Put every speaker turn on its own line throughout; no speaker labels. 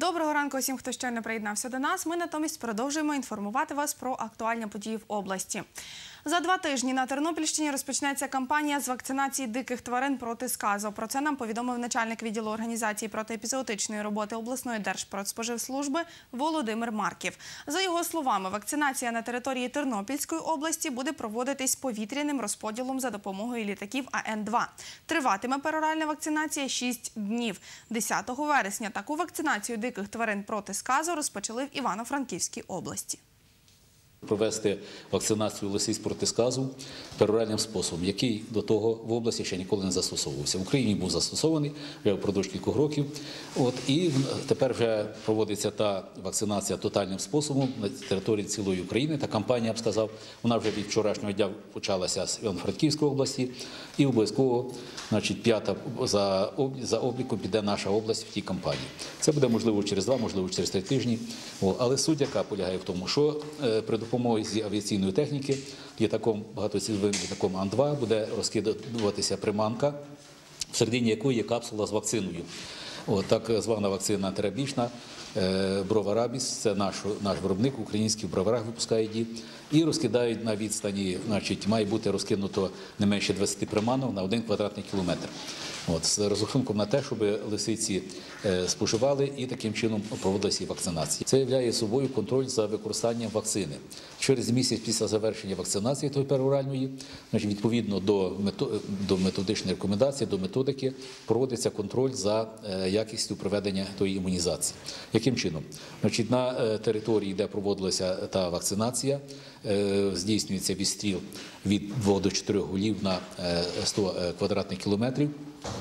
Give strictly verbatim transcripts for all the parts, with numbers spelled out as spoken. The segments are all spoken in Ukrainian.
Доброго ранку усім, хто щойно приєднався до нас. Ми натомість продовжуємо інформувати вас про актуальні події в області. За два тижні на Тернопільщині розпочнеться кампанія з вакцинації диких тварин проти сказу. Про це нам повідомив начальник відділу організації протиепізоотичної роботи обласної Держпродспоживслужби Володимир Марків. За його словами, вакцинація на території Тернопільської області буде проводитись повітряним розподілом за допомогою літаків А Н два. Триватиме пероральна вакцинація шість днів. десятого вересня таку вакцинацію диких тварин проти сказу розпочали в Івано-Франківській області.
Провести вакцинацію лисиць проти сказу пероральним способом, який до того в області ще ніколи не застосовувався. В Україні був застосований вже впродовж кількох років. От, і тепер вже проводиться та вакцинація тотальним способом на території цілої України. Та кампанія, я б сказав, вона вже від вчорашнього дня почалася з Івано-Франківської області. І обов'язково, значить, п'ята за, за обліком піде наша область в тій кампанії. Це буде можливо через два, можливо через три тижні. О, але суть яка полягає в тому, що е, при допомозі авіаційної техніки літаком, багатоцільовим літаком А Н два буде розкидуватися приманка, всередині якої є капсула з вакциною. О, так звана вакцина антирабічна, е, Броварабіс, це наш, наш виробник, український в Броварах випускає її. І розкидають на відстані, значить, має бути розкинуто не менше двадцяти приманок на один квадратний кілометр. От, з розрахунком на те, щоб лисиці е, споживали і таким чином проводилася вакцинація. Це являє собою контроль за використанням вакцини. Через місяць після завершення вакцинації тої пероральної, значить, відповідно до, мето, до методичної рекомендації, до методики, проводиться контроль за е, якістю проведення тої імунізації. Яким чином? Значить, на е, території, де проводилася та вакцинація, е, здійснюється відстріл від двох до чотирьох голів на е, сто квадратних кілометрів.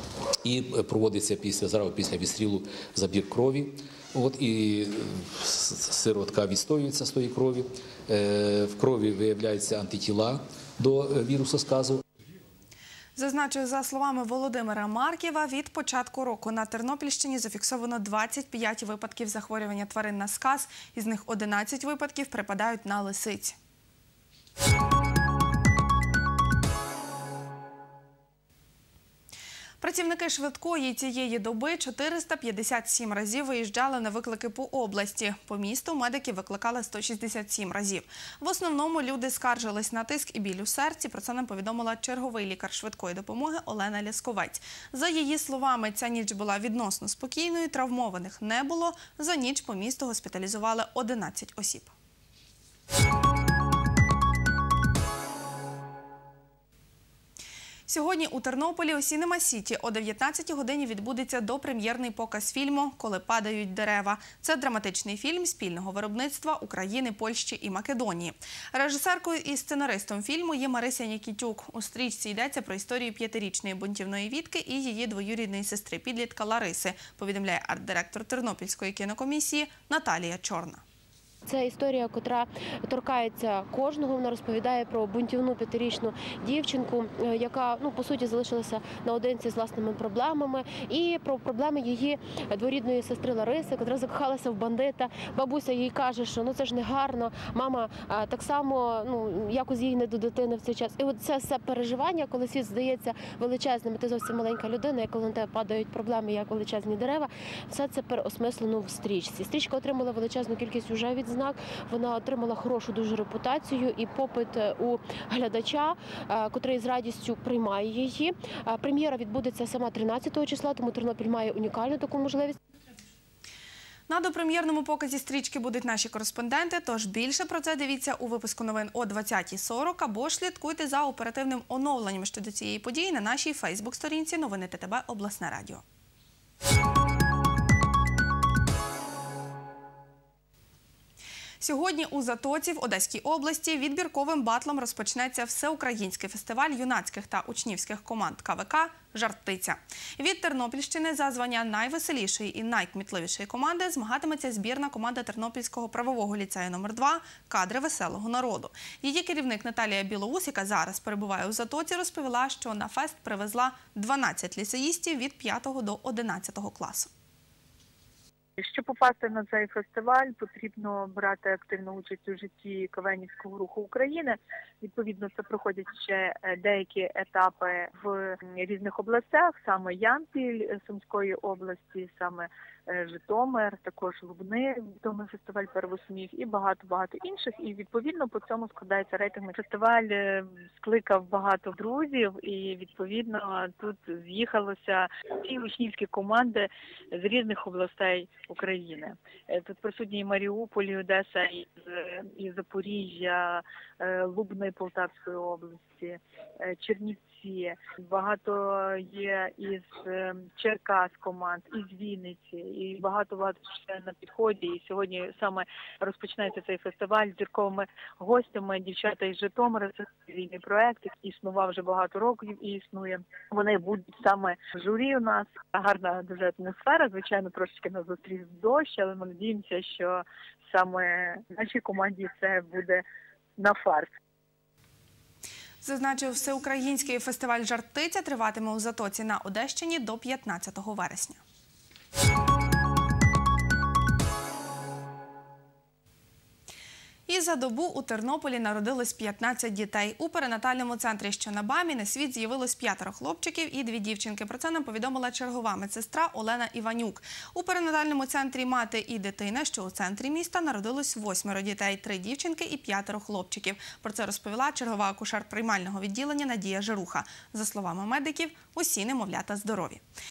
І проводиться після, зразу після відстрілу забір крові. От, і сироватка відстоюється з тої крові. В крові виявляються антитіла до вірусу сказу.
Зазначу, за словами Володимира Марківа, від початку року на Тернопільщині зафіксовано двадцять п'ять випадків захворювання тварин на сказ, із них одинадцять випадків припадають на лисиць. Працівники швидкої цієї доби чотириста п'ятдесят сім разів виїжджали на виклики по області. По місту медики викликали сто шістдесят сім разів. В основному люди скаржились на тиск і біль у серці. Про це нам повідомила черговий лікар швидкої допомоги Олена Лясковець. За її словами, ця ніч була відносно спокійною, травмованих не було. За ніч по місту госпіталізували одинадцять осіб. Сьогодні у Тернополі у Сінема-Сіті о дев'ятнадцятій годині відбудеться допрем'єрний показ фільму «Коли падають дерева». Це драматичний фільм спільного виробництва України, Польщі і Македонії. Режисеркою і сценаристом фільму є Марися Нікітюк. У стрічці йдеться про історію п'ятирічної бунтівної Вітки і її двоюрідної сестри-підлітка Лариси, повідомляє арт-директор Тернопільської кінокомісії Наталія Чорна.
Це історія, котра торкається кожного. Вона розповідає про бунтівну п'ятирічну дівчинку, яка, ну, по суті, залишилася наодинці з власними проблемами, і про проблеми її дворідної сестри Лариси, котра закохалася в бандита. Бабуся їй каже, що ну це ж не гарно, мама так само, ну, якось їй не до дитини в цей час. І от це все переживання, коли світ здається величезним, ти зовсім маленька людина, і коли на тебе падають проблеми, як величезні дерева, все це переосмислено в стрічці. Стрічка отримала величезну кількість уже відзнак. Вона отримала хорошу дуже репутацію і попит у глядача, котрий з радістю приймає її. Прем'єра відбудеться саме тринадцятого числа, тому Тернопіль має унікальну таку можливість.
На допрем'єрному показі стрічки будуть наші кореспонденти, тож більше про це дивіться у випуску новин о двадцятій сорок або ж слідкуйте за оперативним оновленням щодо цієї події на нашій фейсбук-сторінці «Новини Т Т Б. Обласне радіо». Сьогодні у Затоці в Одеській області відбірковим батлом розпочнеться всеукраїнський фестиваль юнацьких та учнівських команд К В К «Жар-птиця». Від Тернопільщини за звання найвеселішої і найкмітливішої команди змагатиметься збірна команда Тернопільського правового ліцею номер два «Кадри веселого народу». Її керівник Наталія Білоус, яка зараз перебуває у Затоці, розповіла, що на фест привезла дванадцять ліцеїстів від п'ятого до одинадцятого класу.
Щоб попасти на цей фестиваль, потрібно брати активну участь у житті КВНівського руху України. Відповідно, це проходять ще деякі етапи в різних областях, саме Ямпіль Сумської області, саме Житомир, також Лубни, відомий фестиваль первосмів і багато-багато інших. І відповідно по цьому складається рейтинг. Фестиваль скликав багато друзів і відповідно тут з'їхалося всі учнівські команди з різних областей України. Тут присутні і Маріуполь, і Одеса, і, і Запоріжжя, Лубни Полтавської області, Чернівці. Багато є із Черкас команд, із Вінниці, і багато-багато ще на підході. І сьогодні саме розпочинається цей фестиваль з зірковими гостями. Дівчата із Житомира, це вільний проект, який існував вже багато років і існує. Вони будуть саме в журі у нас. Гарна дуже атмосфера, звичайно, трошечки нас зустрів дощ, але ми надіємося, що саме нашій команді це буде на фарс.
Зазначив, всеукраїнський фестиваль «Жар-птиця» триватиме у Затоці на Одещині до п'ятнадцятого вересня. І за добу у Тернополі народилось п'ятнадцять дітей. У перинатальному центрі, що на БАМі, на світ з'явилось п'ятеро хлопчиків і дві дівчинки. Про це нам повідомила чергова медсестра Олена Іванюк. У перинатальному центрі «Мати і дитина», що у центрі міста, народилось восьмеро дітей, три дівчинки і п'ятеро хлопчиків. Про це розповіла чергова акушер приймального відділення Надія Жируха. За словами медиків, усі немовлята здорові.